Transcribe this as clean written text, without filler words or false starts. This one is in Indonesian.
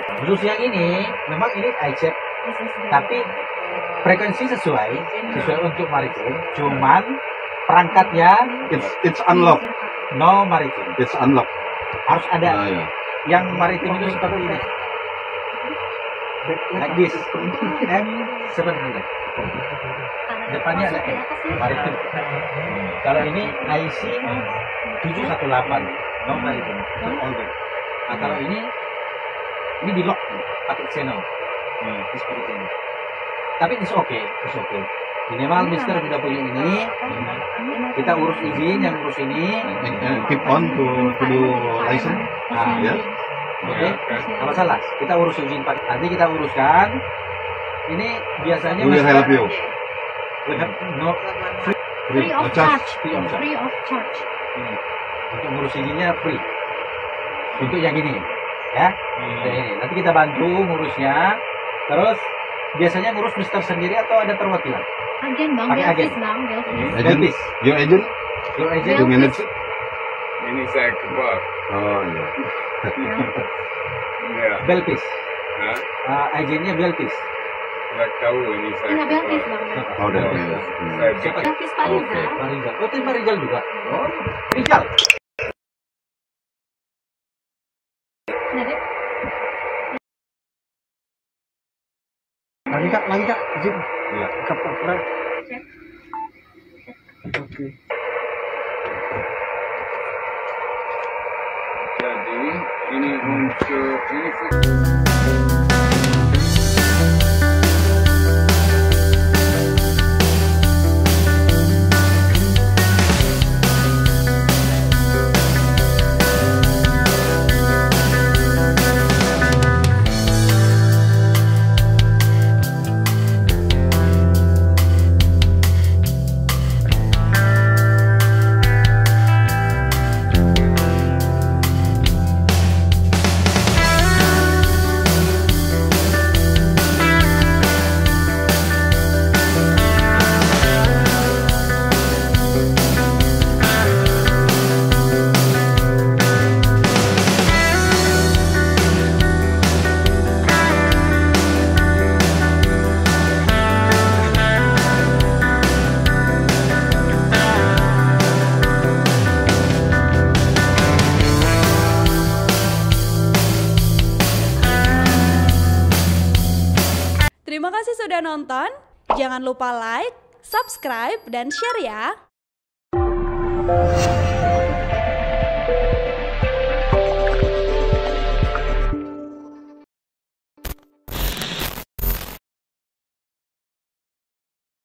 Khusus yang ini, memang ini ICEP, tapi frekuensi sesuai untuk maritim. Cuman perangkatnya it's unlocked. no maritim. It's unlocked. Harus ada Ya. yang maritim itu seperti ini. Like this. M700. Depannya ada M, maritim. Kalau ini IC 718, no maritim, itu all day. Nah, kalau ini di lock pakai channel, seperti ini. Tapi it's okay. Minimal Mister sudah punya ini, kita urus izin, yang urus ini, Keep on to do license. nah, Yes. oke, nggak masalah. Kita urus izin, nanti kita uruskan. Ini biasanya We will help you. we have no Free of charge. Free of charge. Free of charge. Untuk ngurus izinnya free. Untuk yang ini, ya. Untuk ini. Nanti kita bantu ngurusnya. Terus biasanya ngurus Mister sendiri atau ada perwakilan? Agen bang, Pakai Belvis agen. bang, Belvis. Agent, Belvis. your agent, Your agent? you manage it? Ini saya kebak. Oh iya. Ya. Belvis. Hah? Agennya Belvis. Nggak tahu ini saya Iya Belvis kebak. bang. Oh udah. Saya Siapa? Belvis Pak Oke, Rizal. Pak Rizal. Oh, tim Pak Rizal juga. Oh, Rizal. Nah, deh. Lagi kak, izin. Iya. Kapal. Oke. Jadi ini untuk ini Terima kasih sudah nonton. Jangan lupa like, subscribe, dan share ya.